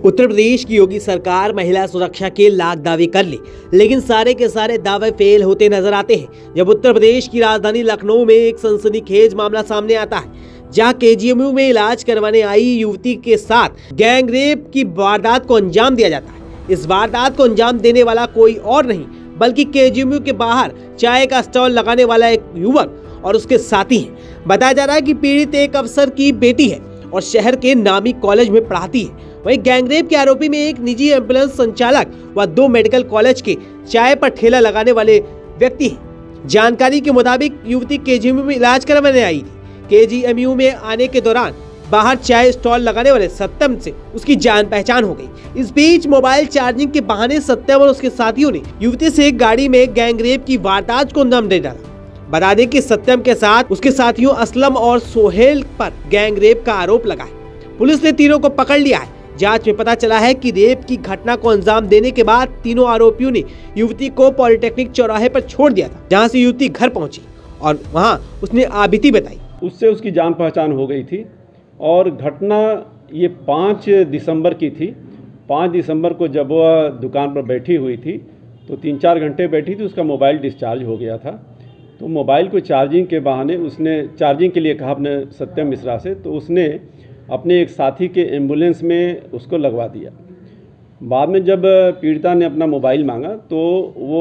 उत्तर प्रदेश की योगी सरकार महिला सुरक्षा के लाख दावे कर ले, लेकिन सारे के सारे दावे फेल होते नजर आते हैं। जब उत्तर प्रदेश की राजधानी लखनऊ में एक सनसनीखेज मामला सामने आता है, जहां केजीएमयू में इलाज करवाने आई युवती के साथ गैंगरेप की वारदात को अंजाम दिया जाता है। इस वारदात को अंजाम देने वाला कोई और नहीं बल्कि केजीएमयू के बाहर चाय का स्टॉल लगाने वाला एक युवक और उसके साथी हैं। बताया जा रहा है कि पीड़ित एक अफसर की बेटी है और शहर के नामी कॉलेज में पढ़ाती है। वहीं गैंगरेप के आरोपी में एक निजी एम्बुलेंस संचालक व 2 मेडिकल कॉलेज के चाय पर ठेला लगाने वाले व्यक्ति हैं। जानकारी के मुताबिक युवती केजीएमयू में इलाज करवाने आई थी। केजीएमयू में आने के दौरान बाहर चाय स्टॉल लगाने वाले सत्यम से उसकी जान पहचान हो गई। इस बीच मोबाइल चार्जिंग के बहाने सत्यम और उसके साथियों ने युवती से एक गाड़ी में गैंगरेप की वारदात को अंजाम दे डाला। बता दें कि सत्यम के साथ उसके साथियों असलम और सोहेल पर गैंगरेप का आरोप लगा है। पुलिस ने तीनों को पकड़ लिया है। जांच में पता चला है कि रेप की घटना को अंजाम देने के बाद तीनों आरोपियों ने युवती को पॉलिटेक्निक चौराहे पर छोड़ दिया था, जहां से युवती घर पहुंची और वहां उसने आबिती बताई। उससे उसकी जान पहचान हो गई थी और घटना ये 5 दिसंबर की थी। 5 दिसंबर को जब वह दुकान पर बैठी हुई थी तो 3-4 घंटे बैठी थी, उसका मोबाइल डिस्चार्ज हो गया था। तो मोबाइल को चार्जिंग के बहाने उसने चार्जिंग के लिए कहा अपने सत्यम मिश्रा से, तो उसने अपने एक साथी के एम्बुलेंस में उसको लगवा दिया। बाद में जब पीड़िता ने अपना मोबाइल मांगा तो वो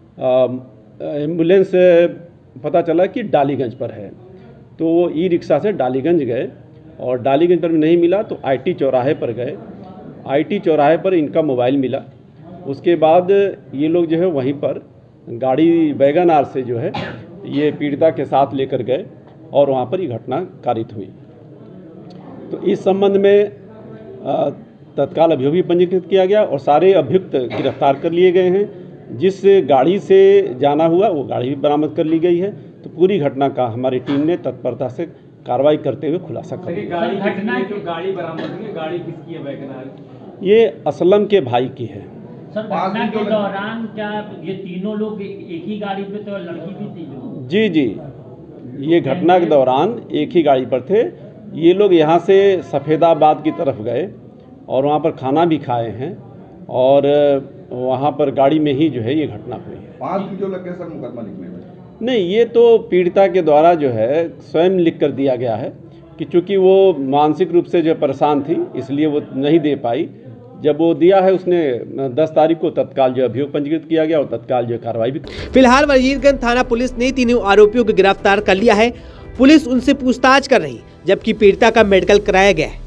एम्बुलेंस पता चला कि डालीगंज पर है। तो वो ई-रिक्शा से डालीगंज गए और डालीगंज पर नहीं मिला तो आईटी चौराहे पर गए। आईटी चौराहे पर इनका मोबाइल मिला। उसके बाद ये लोग जो है वहीं पर गाड़ी वैगन आर से जो है ये पीड़िता के साथ लेकर गए और वहाँ पर ये घटना कारित हुई। तो इस संबंध में तत्काल अभियोग भी पंजीकृत किया गया और सारे अभियुक्त गिरफ्तार कर लिए गए हैं। जिस गाड़ी से जाना हुआ वो गाड़ी भी बरामद कर ली गई है। तो पूरी घटना का हमारी टीम ने तत्परता से कार्रवाई करते हुए खुलासा कर दिया। गाड़ी बरामद हुई, गाड़ी किसकी है वैगनार? ये असलम के भाई की है। सर, घटना के दौरान क्या ये तीनों लोग एक ही गाड़ी पे थे और लड़की भी थी? जी, ये घटना के दौरान एक ही गाड़ी पर थे। ये लोग यहाँ से सफ़ेदाबाद की तरफ गए और वहाँ पर खाना भी खाए हैं और वहाँ पर गाड़ी में ही जो है ये घटना हुई है। 5 वीडियो लगे सर मुकदमा लिखने में? नहीं, ये तो पीड़िता के द्वारा जो है स्वयं लिख कर दिया गया है कि चूँकि वो मानसिक रूप से जो परेशान थी इसलिए वो नहीं दे पाई। जब वो दिया है उसने 10 तारीख को तत्काल जो अभियोग पंजीकृत किया गया और तत्काल जो कार्रवाई भी। फिलहाल वजीरगंज थाना पुलिस ने तीनों आरोपियों को गिरफ्तार कर लिया है। पुलिस उनसे पूछताछ कर रही है, जबकि पीड़िता का मेडिकल कराया गया है।